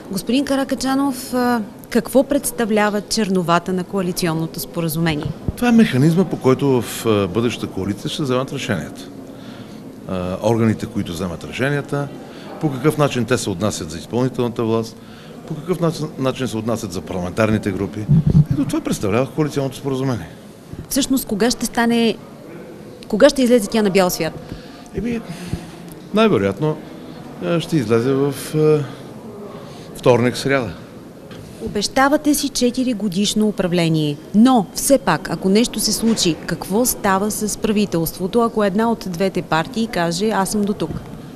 Господин Каракачанов, какво представляват черновата на коалиционното споразумение? Това е механизма, по който в бъдещата коалиция ще вземат решенията. Органите, които вземат решенията, по какъв начин те се отнасят за изпълнителната власт, по какъв начин се отнасят за парламентарните групи. Ето това представлява коалиционното споразумение. Всъщност, кога ще излезе тя на бял свят? Най-вероятно ще излезе в вторник, сряда. Обещавате си 4 годишно управление, но все пак, ако нещо се случи, какво става с правителството, ако една от двете партии каже аз съм до тук?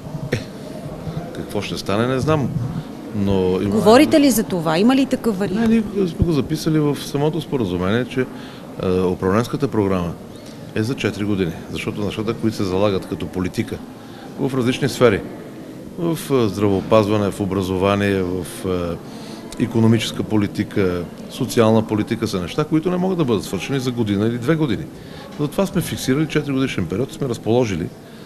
Какво ще стане, не знам. Но Говорите ли за това? Има ли такъв вариант? Ние сме го записали в самото споразумение, че управленската програма е за 4 години, защото нещата, които се залагат като политика в различни сфери, в здравеопазване, в образование, в икономическа политика, социална политика са неща, които не могат да бъдат свършени за година или 2 години. Затова сме фиксирали 4 годишен период и сме разположили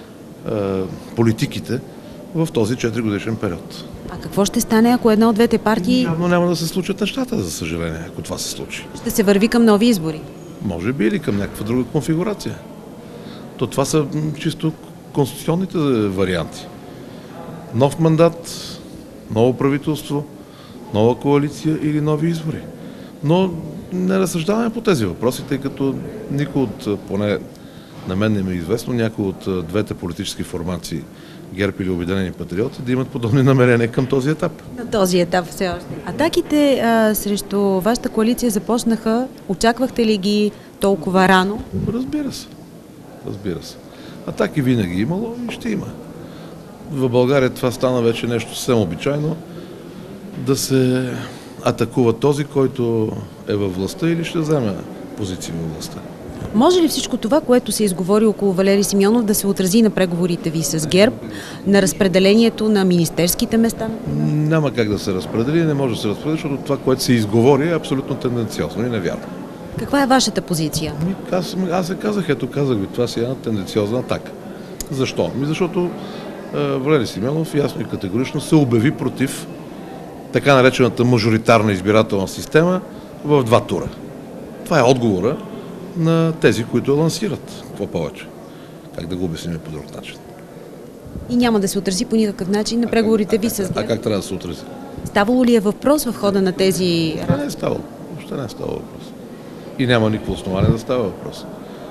политиките в този 4 годишен период. А какво ще стане, ако една от двете партии... Явно няма да се случат нещата, за съжаление, ако това се случи. Ще се върви към нови избори? Може би или към някаква друга конфигурация. То това са чисто конституционните варианти. Нов мандат, ново правителство, нова коалиция или нови избори. Но не разсъждаваме по тези въпроси, тъй като никой от, поне на мен не ми е известно, някой от двете политически формации, ГЕРБ или Обединени патриоти, да имат подобни намерения към този етап. На този етап все още. Атаките срещу вашата коалиция започнаха. Очаквахте ли ги толкова рано? Разбира се. Разбира се. Атаки винаги имало и ще има. В България това стана вече нещо съвсем обичайно. Да се атакува този, който е във властта или ще вземе позиции във властта. Може ли всичко това, което се изговори около Валери Симеонов, да се отрази на преговорите ви с ГЕРБ, на разпределението на министерските места? Няма как да се разпредели, не може да се разпредели, защото това, което се изговори, е абсолютно тенденциозно и невярно. Каква е вашата позиция? Аз се казах, казах ви, това си е една тенденциозна атака. Защо? Защото Валери Симеонов ясно и категорично се обяви против така наречената мажоритарна избирателна система в 2 тура. Това е отговора на тези, които я лансират. Какво повече? Как да го обясним по друг начин? И няма да се отрази по никакъв начин на преговорите ви с ГЕРБ? А как трябва да се отрази? Ставало ли е въпрос в хода на тези... Не е ставало. Въобще не е ставало въпрос. И няма никакво основание да става въпрос.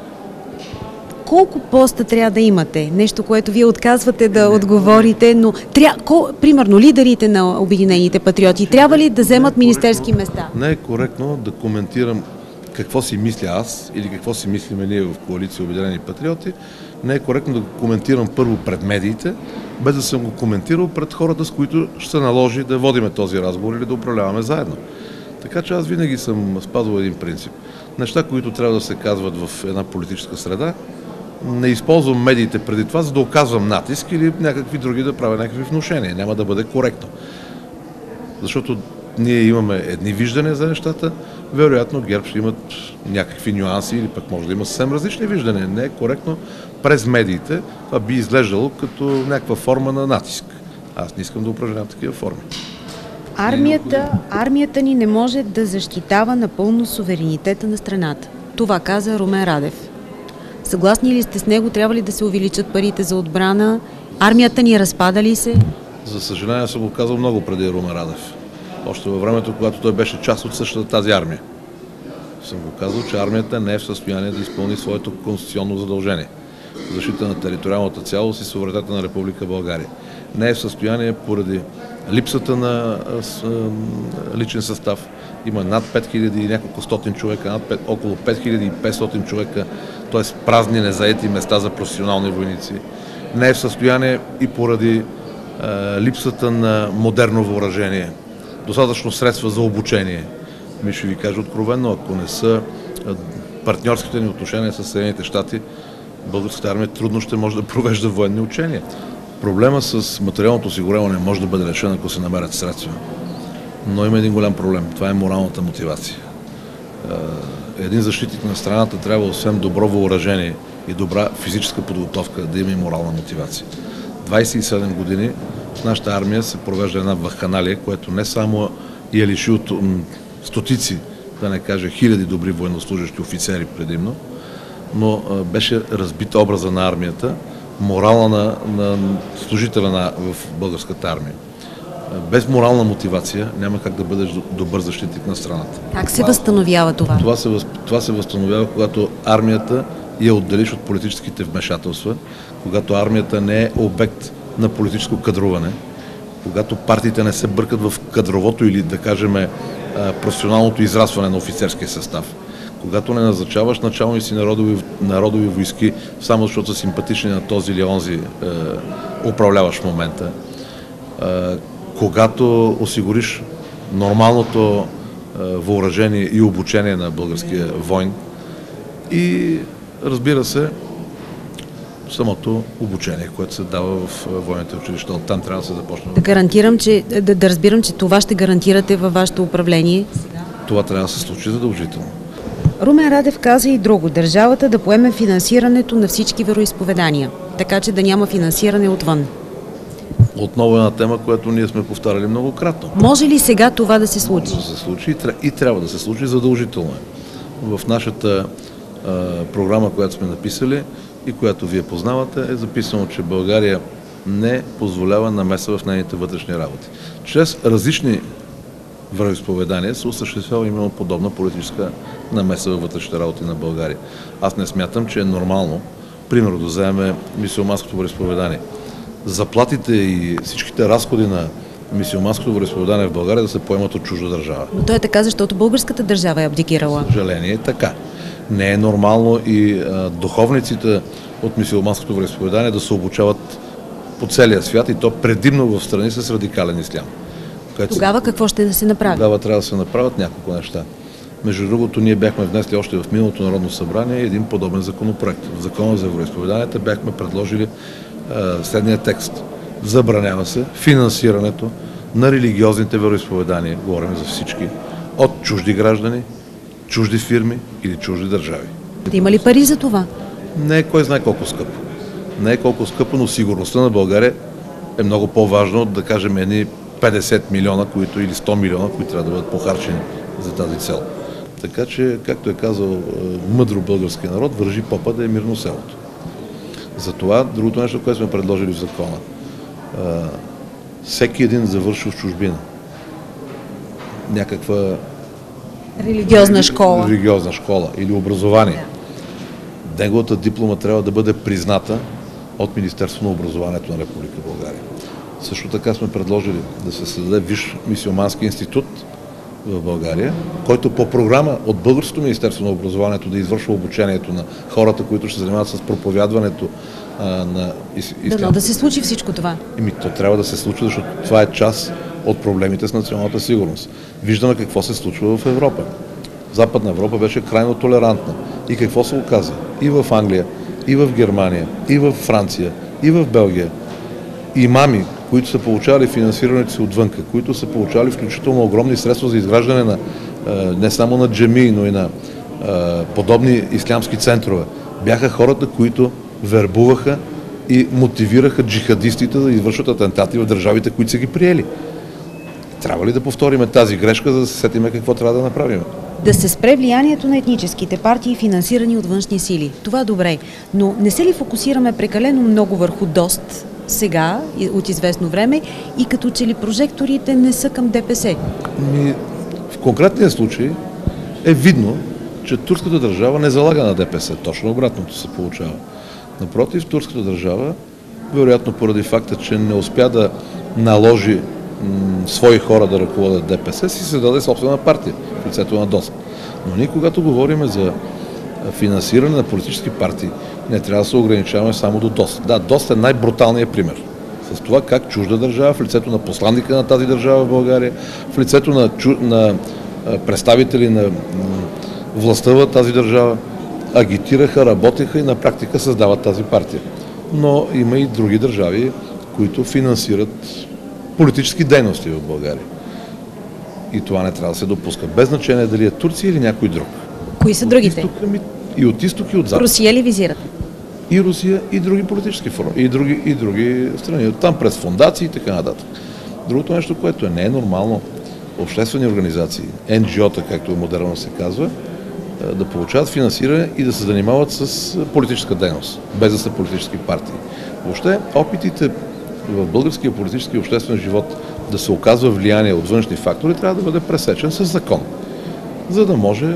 Колко поста трябва да имате? Нещо, което вие отказвате да отговорите, но примерно лидерите на Обединените патриоти трябва ли да вземат министерски места? Не е коректно да коментирам какво си мисля аз или какво си мислиме ние в коалиция Обединени патриоти. Не е коректно да го коментирам първо пред медиите, без да съм го коментирал пред хората, с които ще се наложи да водиме този разговор или да управляваме заедно. Така че аз винаги съм спазвал един принцип. Неща, които трябва да се казват в една политическа среда, не използвам медиите преди това, за да оказвам натиск или някакви други да правя някакви внушения. Няма да бъде коректно. Защото ние имаме едни виждания за нещата, вероятно ГЕРБ ще имат някакви нюанси или пък може да има съвсем различни виждания. Не е коректно през медиите, това би изглеждало като някаква форма на натиск. Аз не искам да упражнявам такива форми. Армията ни не може да защитава напълно суверенитета на страната. Това каза Румен Радев. Съгласни ли сте с него? Трябва ли да се увеличат парите за отбрана? Армията ни разпада ли се? За съжаление съм го казал много преди Румен Радев. Още във времето, когато той беше част от същата тази армия. Съм го казал, че армията не е в състояние да изпълни своето конституционно задължение. Защита на териториалната цялост и суверенитета на Република България. Не е в състояние поради липсата на личен състав. Има над 5000 и няколко стотин човека, около 5500 човека, т.е. празни незаети места за професионални войници. Не е в състояние и поради липсата на модерно въоръжение, достатъчно средства за обучение. Ми ще ви кажа откровенно, ако не са партньорските ни отношения с Съединените щати, българската армия трудно ще може да провежда военни учения. Проблема с материалното осигуряване може да бъде решен, ако се намерят средства. Но има един голям проблем. Това е моралната мотивация. Един защитник на страната трябва, освен добро въоръжение и добра физическа подготовка, да има и морална мотивация. 27 години в нашата армия се провежда една вакханалия, което не само я лиши от стотици, да не кажа хиляди добри военнослужащи офицери предимно, но беше разбит образа на армията, морала на служителя в българската армия. Без морална мотивация няма как да бъдеш добър защитник на страната. Как се възстановява това? Това се възстановява, когато армията я отделиш от политическите вмешателства, когато армията не е обект на политическо кадруване, когато партиите не се бъркат в кадровото или, да кажем, професионалното израстване на офицерския състав, когато не назначаваш началници народови войски, само защото са симпатични на този или онзи управляващ в момента, когато осигуриш нормалното въоръжение и обучение на българския войн и, разбира се, самото обучение, което се дава в военните училища. Оттам трябва да се започне. Да разбирам, че това ще гарантирате във вашето управление. Това трябва да се случи задължително. Румен Радев каза и друго. Държавата да поеме финансирането на всички вероизповедания, така че да няма финансиране отвън. Отново една тема, която ние сме повтаряли многократно. Може ли сега това да се случи? Може да се случи и трябва да се случи задължително. В нашата програма, която сме написали и която вие познавате, е записано, че България не позволява намеса в нейните вътрешни работи. Чрез различни вероизповедания се осъществява именно подобна политическа намеса във вътрешните работи на България. Аз не смятам, че е нормално, примерно да вземем мюсюлманското вероизповедание. Заплатите и всичките разходи на мюсюлманското вероизповедание в България да се поемат от чужда държава. Но то е така, защото българската държава е абдикирала. Съжаление е така. Не е нормално и духовниците от мюсюлманското вероизповедание да се обучават по целия свят и то предимно в страни с радикален ислям. Тогава какво ще да се направи? Тогава трябва да се направят няколко неща. Между другото, ние бяхме внесли още в миналото Народно събрание един подобен законопроект. В Закона за вероизповеданията бяхме предложили следния текст. Забранява се финансирането на религиозните вероизповедания, говорим за всички, от чужди граждани, чужди фирми или чужди държави. Има ли пари за това? Не е кой знае колко скъпо. Не е колко скъпо, но сигурността на България е много по-важно от, да кажем, едни 50 милиона, или 100 милиона, които трябва да бъдат похарчени за тази цел. Така че, както е казал мъдро български народ, вържи попа да е мирно селото. Затова другото нещо, което сме предложили в закона, всеки един завършил в чужбина някаква религиозна школа или образование, неговата диплома трябва да бъде призната от Министерството на образованието на Република България. Също така сме предложили да се създаде Висш мюсюлмански институт в България, който по програма от Българското Министерство на образованието да извършва обучението на хората, които ще се занимават с проповядването на ислям. Да се случи всичко това. То трябва да се случи, защото това е част от проблемите с националната сигурност. Виждаме какво се случва в Европа. Западна Европа беше крайно толерантна. И какво се оказа? И в Англия, и в Германия, и в Франция, и в Белгия. Имами, които са получавали финансирането си отвънка, които са получавали включително огромни средства за изграждане на не само на джамии, но и на подобни ислямски центрове, бяха хората, които вербуваха и мотивираха джихадистите да извършват атентати в държавите, които са ги приели. Трябва ли да повторим тази грешка, за да се сетиме какво трябва да направим? Да се спре влиянието на етническите партии, финансирани от външни сили. Това добре, но не се ли фокусираме прекалено много върху ДОСТ сега, от известно време, и като че ли прожекторите не са към ДПС? В конкретния случай е видно, че турската държава не залага на ДПС. Точно обратното се получава. Напротив, турската държава, вероятно поради факта, че не успя да наложи свои хора да ръководят ДПС, си се даде собствена партия в лицето на ДОСТ. Но ние, когато говорим за финансиране на политически партии, не трябва да се ограничаваме само до ДОСТ. Да, ДОСТ е най-бруталният пример. С това как чужда държава, в лицето на посланника на тази държава в България, в лицето на представители на властта в тази държава, агитираха, работеха и на практика създават тази партия. Но има и други държави, които финансират политически дейности в България. И това не трябва да се допуска. Без значение дали е Турция или някой друг. Кои са другите? И от изток, и от запад. Русия ли визират? и Русия, и други политически форми, и други страни. Оттам през фондации и така нататък. Другото нещо, което не е нормално, обществени организации, NGO-та, както модерно се казва, да получават финансиране и да се занимават с политическа дейност, без да са политически партии. Въобще, опитите в българския политически и обществен живот да се оказва влияние от външни фактори трябва да бъде пресечен с закон, за да може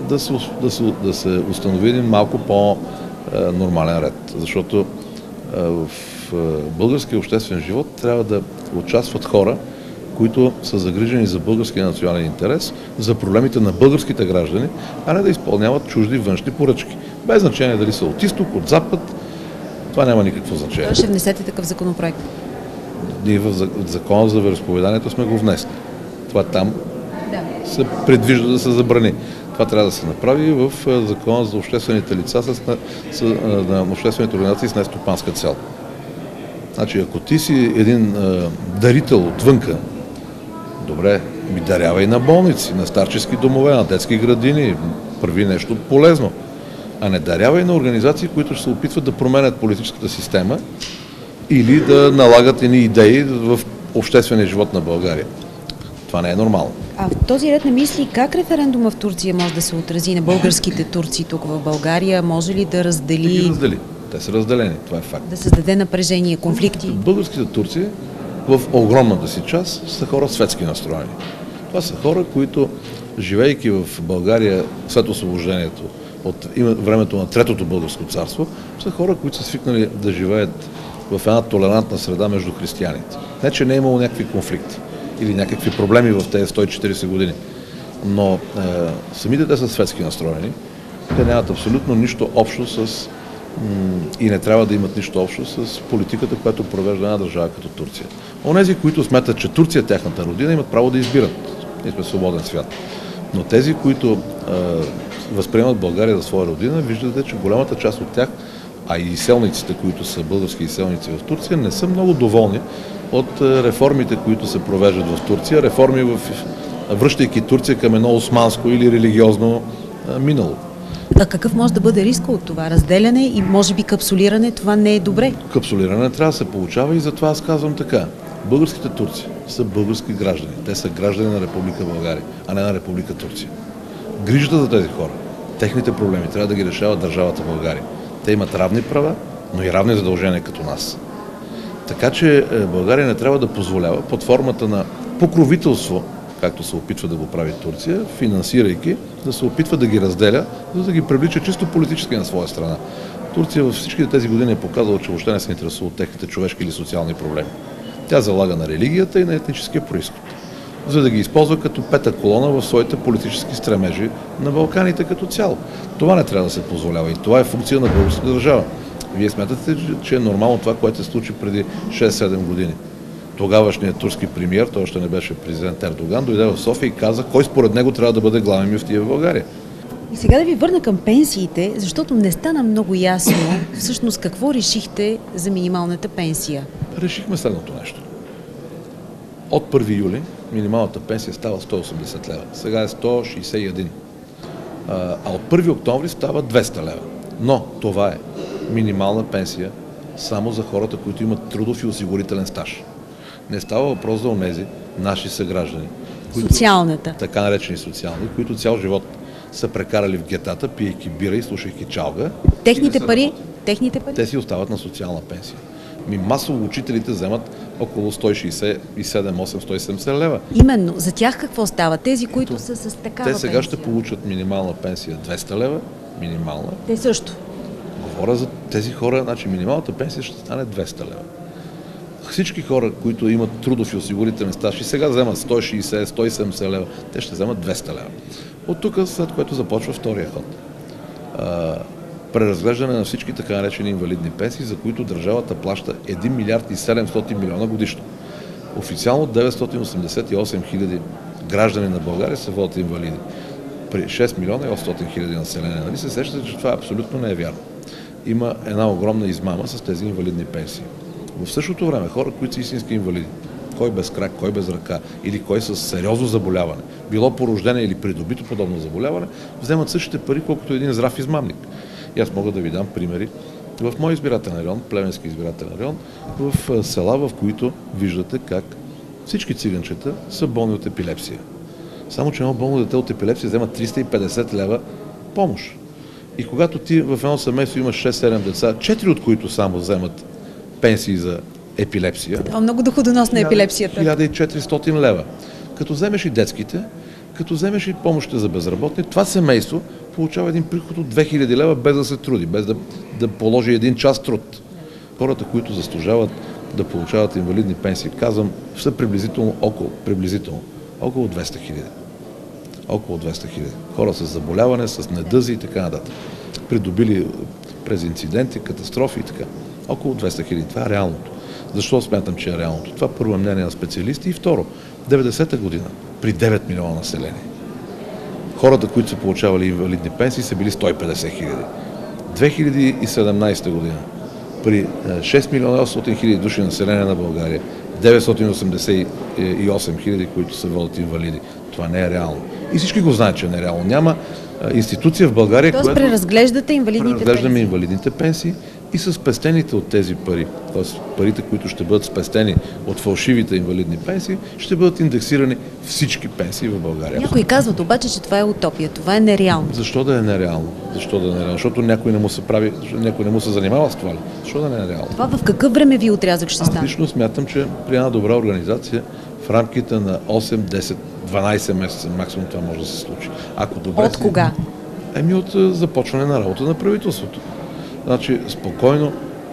да се установи един малко по-нормален ред. Защото в българския обществен живот трябва да участват хора, които са загрижени за българския национален интерес, за проблемите на българските граждани, а не да изпълняват чужди външни поръчки. Без значение дали са от изток, от запад, това няма никакво значение. Ще внесете такъв законопроект? Ние в закона за вероизповеданието сме го внесли. Това там се предвижда да се забрани. Това трябва да се направи в закона за обществените лица на обществените организации с нестопанска цел. Значи, ако ти си един дарител отвънка, добре, ми дарявай на болници, на старчески домове, на детски градини, прави нещо полезно. А не дарявай на организации, които ще се опитват да променят политическата система или да налагат едни идеи в обществения живот на България. Това не е нормално. А в този ред на мисли, как референдума в Турция може да се отрази на българските турци тук в България? Може ли да раздели? Да ги раздели. Те са разделени, това е факт. Да създаде напрежение, конфликти? Българските турци в огромната си част са хора светски настроени. Това са хора, които, живейки в България след освобождението от времето на Третото българско царство, са хора, които са свикнали да живеят в една толерантна среда между християните. Не, че не е имало някакви конфликти или някакви проблеми в тези 140 години, но самите те са светски настроени. Те нямат абсолютно нищо общо с и не трябва да имат нищо общо с политиката, която провежда една държава като Турция. Онези, които смятат, че Турция е тяхната родина, имат право да избират. Ние сме свободен свят. Но тези, които възприемат България за своя родина, виждате, че голямата част от тях, а и селниците, които са български изселници в Турция, не са много доволни от реформите, които се провеждат в Турция. Реформи, връщайки Турция към едно османско или религиозно минало. А какъв може да бъде риска от това? Разделяне и може би капсулиране, това не е добре. Капсулиране трябва да се получава и затова аз казвам така. Българските турци са български граждани. Те са граждани на Република България, а не на Република Турция. Грижата за тези хора, техните проблеми трябва да ги решава държавата България. Те имат равни права, но и равни задължения като нас. Така че България не трябва да позволява под формата на покровителство, както се опитва да го прави Турция, финансирайки, да се опитва да ги разделя, за да ги привлича чисто политически на своя страна. Турция във всичките тези години е показала, че въобще не се интересува от техните човешки или социални проблеми. Тя залага на религията и на етническия произход, за да ги използва като пета колона в своите политически стремежи на Балканите като цяло. Това не трябва да се позволява и това е функция на българската държава. Вие смятате, че е нормално това, което се случи преди 6-7 години. Тогавашният турски премиер, той още не беше президент Ердоган, дойде в София и каза кой според него трябва да бъде главен мюфтия в България. И сега да ви върна към пенсиите, защото не стана много ясно всъщност какво решихте за минималната пенсия. Решихме следното нещо. От 1 юли минималната пенсия става 180 лева. Сега е 161. А от 1 октомври става 200 лева. Но това е минимална пенсия само за хората, които имат трудов и осигурителен стаж. Не става въпрос за онези наши съграждани. Социалната. Така наречени социални, които цял живот са прекарали в гетата, пиейки бира и слушайки чалга. Техните пари? Те си остават на социална пенсия. Масово учителите вземат около 167, 8, 170 лева. Именно. За тях какво става? Тези, които са с такава пенсия? Те сега ще получат минимална пенсия 200 лева. Минимална. Те също. Говоря за тези хора, значи минималната пенсия ще стане 200 лева. Всички хора, които имат трудов и осигурителен стаж и сега вземат 160, 170 лева, те ще вземат 200 лева. От тук, след което започва втория ход. Преразглеждане на всички така наречени инвалидни пенсии, за които държавата плаща 1 милиард и 700 милиона годишно. Официално 988 хиляди граждани на България се водят инвалиди. При 6 милиона и 800 хиляди население. Нали се сещате, че това абсолютно не е вярно. Има една огромна измама с тези инвалидни пенсии. В същото време хора, които са истински инвалиди, кой без крак, кой без ръка или кой с сериозно заболяване, било по рождение или придобито подобно заболяване, вземат същите пари, колкото един здрав измамник. И аз мога да ви дам примери В мой избирателен район, Плевенски избирателен район, в села, в които виждате как всички циганчета са болни от епилепсия. Само че едно болно дете от епилепсия взема 350 лева помощ. И когато ти в едно семейство имаш 6-7 деца, 4 от които само вземат пенсии за епилепсия. Това е много доходоносна епилепсията. 1400 лева. Като вземеш и детските, като вземеш и помощите за безработни, това семейство получава един приход от 2000 лева без да се труди, без да положи един час труд. Хората, които заслужават да получават инвалидни пенсии, казвам, са приблизително около 200 хиляди. Около 200 хиляди. Хора с заболяване, с недъзи и така нататък. Придобили през инциденти, катастрофи и така. Около 200 хиляди. Това е реалното. Защо смятам, че е реалното? Това първо мнение на специалисти. И второ, 90-та година, при 9 милиона население, хората, които са получавали инвалидни пенсии, са били 150 хиляди. 2017 година, при 6 милиона 800 хиляди души население на България, 988 хиляди, които се водят инвалиди. Това не е реално. И всички го знаят, че не е реално. Няма институция в България, която преразглеждате преразглеждаме инвалидните пенсии и с спестените от тези пари, т.е. парите, които ще бъдат спестени от фалшивите инвалидни пенсии, ще бъдат индексирани всички пенсии в България. Някои казват обаче, че това е утопия, това е нереално. Защо да е нереално? Защо да е нереално? Защото някой не му се занимава с това ли? Защо да не е нереално? Това в какъв времеви отрязък ще стане? Аз лично смятам, че при една добра организация в рамките на 8, 10, 12 месеца максимум това може да се случи. От кога? От започване на работа на правителството. Значи, спокойно,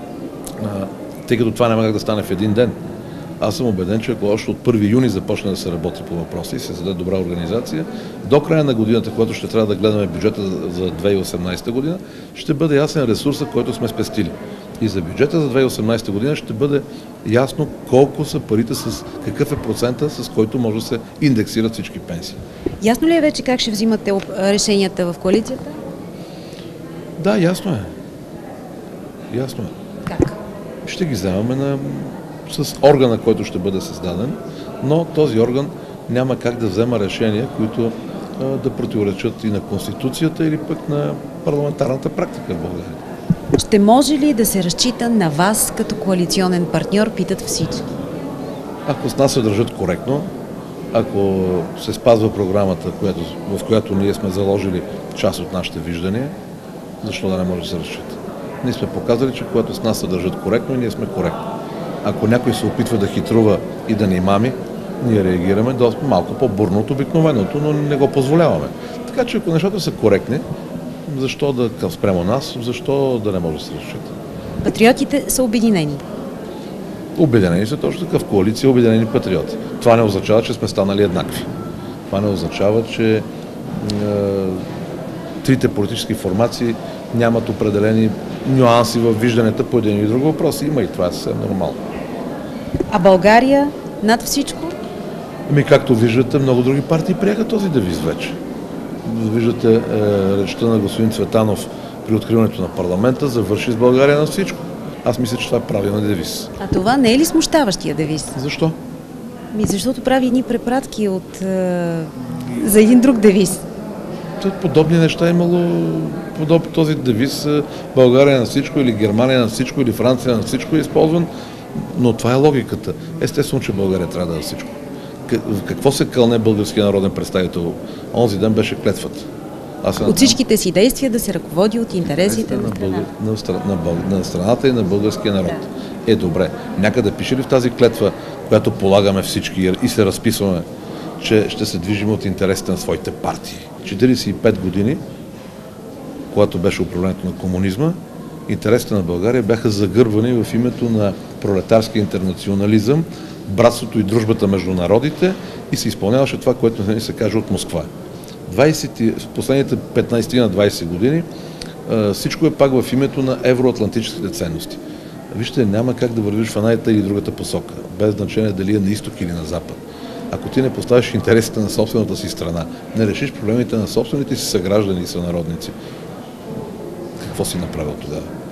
тъй като това няма как да стане в един ден. Аз съм убеден, че ако още от 1 юни започне да се работи по въпроса и се създаде добра организация, до края на годината, когато ще трябва да гледаме бюджета за 2018 година, ще бъде ясен ресурсът, който сме спестили. И за бюджета за 2018 година ще бъде ясно колко са парите, какъв е процента, с който може да се индексират всички пенсии. Ясно ли е вече как ще взимате решенията в коалицията? Да, ясно е. Ясно е. Как? Ще ги вземаме с органа, който ще бъде създаден, но този орган няма как да взема решения, които да противоречат и на Конституцията или пък на парламентарната практика в България. Ще може ли да се разчита на вас като коалиционен партньор, питат всички? Ако с нас се държат коректно, ако се спазва програмата, в която ние сме заложили част от нашите виждания, защо да не може да се разчита? Ние сме показали, че когато с нас се държат коректно, ние сме коректни. Ако някой се опитва да хитрува и да ни мами, ние реагираме доста малко по-бурно от обикновеното, но не го позволяваме. Така че ако нещата са коректни, защо да спрямо нас, защо да не може да се разчита? Патриотите са обединени. Обединени са точно така в коалиция обединени патриоти. Това не означава, че сме станали еднакви. Това не означава, че трите политически формации нямат определени нюанси в вижданията по един или друг въпрос. Има и това е съвсем нормално. А България над всичко? Както виждате, много други партии приеха този девиз вече. Виждате речта на господин Цветанов при откриването на парламента, завърши с България на всичко. Аз мисля, че това е правилен девиз. А това не е ли смущаващия девиз? Защо? Защото прави едни препратки за един друг девиз. Подобни неща е имало, този девиз България на всичко или Германия на всичко или Франция на всичко е използван, но това е логиката. Естествено, че България трябва да е всичко. Какво се кълне българския народен представител? Онзи ден беше клетвата. От всичките си действия да се ръководи от интересите на страната и на българския народ. Добре. Някъде пише ли в тази клетва, която полагаме всички и се разписваме, че ще се движим от интересите на своите партии? 45 години, когато беше управлението на комунизма, интересите на България бяха загърбвани в името на пролетарския интернационализъм, братството и дружбата между народите и се изпълняваше това, което не се каже от Москва. В последните 15 на 20 години всичко е пак в името на евроатлантическите ценности. Вижте, няма как да вървиш в едната или другата посока, без значение дали е на изток или на запад. Ако ти не поставиш интересите на собствената си страна, не решиш проблемите на собствените си съграждани и сънародници, какво си направил тогава?